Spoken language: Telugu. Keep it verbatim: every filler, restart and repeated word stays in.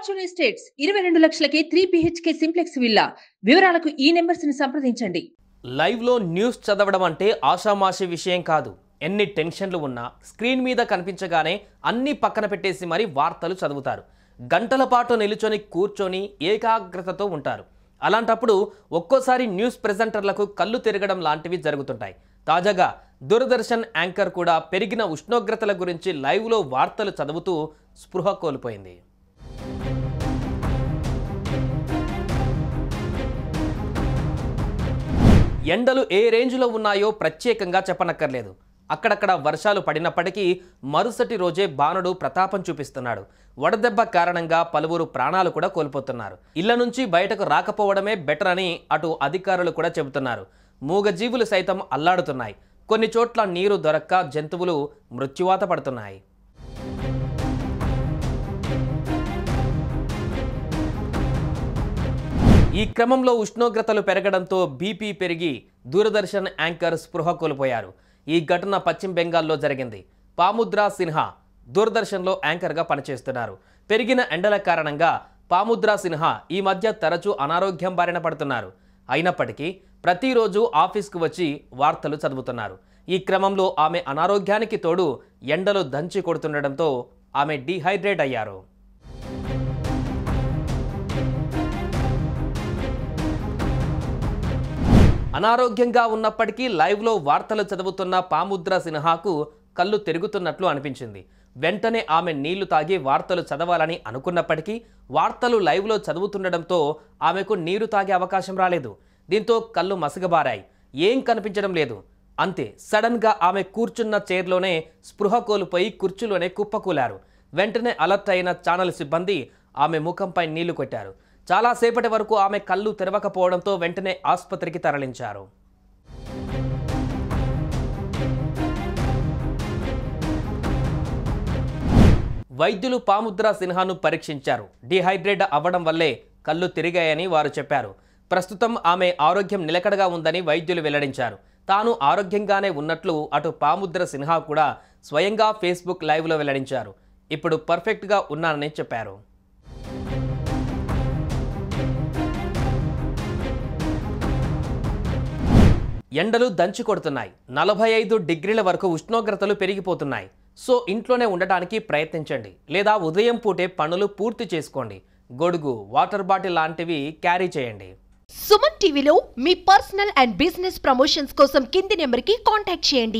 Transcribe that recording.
ఫార్చ్యూన్ ఎస్టేట్స్ ఇరవై రెండు లక్షలకే త్రీ బిహెచ్కే సింప్లెక్స్ విల్లా. వివరాలకు ఈ నెంబర్స్ ని సంప్రదించండి. లైవ్ లో న్యూస్ చదవడం అంటే ఆషామాషి విషయం కాదు. ఎన్ని టెన్షన్లు ఉన్నా స్క్రీన్ మీద కనిపించగానే అన్ని పక్కన పెట్టేసి మరి వార్తలు చదువుతారు. గంటల పాటు నిలుచొని కూర్చొని ఏకాగ్రతతో ఉంటారు. అలాంటప్పుడు ఒక్కోసారి న్యూస్ ప్రెజెంటర్లకు కళ్ళు తిరగడం లాంటివి జరుగుతుంటాయి. తాజాగా దూరదర్శన్ యాంకర్ కూడా పెరిగిన ఉష్ణోగ్రతల గురించి లైవ్లో వార్తలు చదువుతూ స్పృహ కోల్పోయింది. ఎండలు ఏ రేంజ్లో ఉన్నాయో ప్రత్యేకంగా చెప్పనక్కర్లేదు. అక్కడక్కడ వర్షాలు పడినప్పటికీ మరుసటి రోజే బాణుడు ప్రతాపం చూపిస్తున్నాడు. వడదెబ్బ కారణంగా పలువురు ప్రాణాలు కూడా కోల్పోతున్నారు. ఇళ్ల నుంచి బయటకు రాకపోవడమే బెటర్ అని అటు అధికారులు కూడా చెబుతున్నారు. మూగజీవులు సైతం అల్లాడుతున్నాయి. కొన్ని చోట్ల నీరు దొరక్క జంతువులు మృత్యువాత పడుతున్నాయి. ఈ క్రమంలో ఉష్ణోగ్రతలు పెరగడంతో బీపీ పెరిగి దూరదర్శన్ యాంకర్ స్పృహ కోల్పోయారు. ఈ ఘటన పశ్చిమ బెంగాల్లో జరిగింది. పాముద్రా సిన్హా దూరదర్శన్లో యాంకర్గా పనిచేస్తున్నారు. పెరిగిన ఎండల కారణంగా పాముద్రా సిన్హా ఈ మధ్య తరచూ అనారోగ్యం బారిన పడుతున్నారు. అయినప్పటికీ ప్రతిరోజు ఆఫీస్కు వచ్చి వార్తలు చదువుతున్నారు. ఈ క్రమంలో ఆమె అనారోగ్యానికి తోడు ఎండలు దంచి కొడుతుండటంతో ఆమె డీహైడ్రేట్ అయ్యారు. అనారోగ్యంగా ఉన్నప్పటికీ లైవ్లో వార్తలు చదువుతున్న పాముద్రా సిన్హాకు కళ్ళు తిరుగుతున్నట్లు అనిపించింది. వెంటనే ఆమె నీళ్లు తాగి వార్తలు చదవాలని అనుకున్నప్పటికీ వార్తలు లైవ్లో చదువుతుండడంతో ఆమెకు నీరు తాగే అవకాశం రాలేదు. దీంతో కళ్ళు మసగబారాయి. ఏం కనిపించడం లేదు. అంతే, సడన్గా ఆమె కూర్చున్న చైర్లోనే స్పృహ కోల్పోయి కుర్చీలోనే కుప్పకూలారు. వెంటనే అలర్ట్ అయిన ఛానల్ సిబ్బంది ఆమె ముఖంపై నీళ్లు కొట్టారు. చాలాసేపటి వరకు ఆమె కళ్ళు తెరవకపోవడంతో వెంటనే ఆసుపత్రికి తరలించారు. వైద్యులు పాముద్రా సిన్హాను పరీక్షించారు. డీహైడ్రేట్ అవ్వడం వల్లే కళ్ళు తిరిగాయని వారు చెప్పారు. ప్రస్తుతం ఆమె ఆరోగ్యం నిలకడగా ఉందని వైద్యులు వెల్లడించారు. తాను ఆరోగ్యంగానే ఉన్నట్లు అటు పాముద్రా సిన్హా కూడా స్వయంగా ఫేస్బుక్ లైవ్లో వెల్లడించారు. ఇప్పుడు పర్ఫెక్ట్గా ఉన్నానని చెప్పారు. ఎండలు దంచి కొడుతున్నాయి. నలభై ఐదు డిగ్రీల వరకు ఉష్ణోగ్రతలు పెరిగిపోతున్నాయి. సో ఇంట్లోనే ఉండటానికి ప్రయత్నించండి, లేదా ఉదయం పూటే పనులు పూర్తి చేసుకోండి. గొడుగు, వాటర్ బాటిల్ లాంటివి క్యారీ చేయండి. సుమన్ టీవీలో మీ పర్సనల్ అండ్ బిజినెస్ ప్రమోషన్స్ కోసం కింది నెంబర్కి కాంటాక్ట్ చేయండి.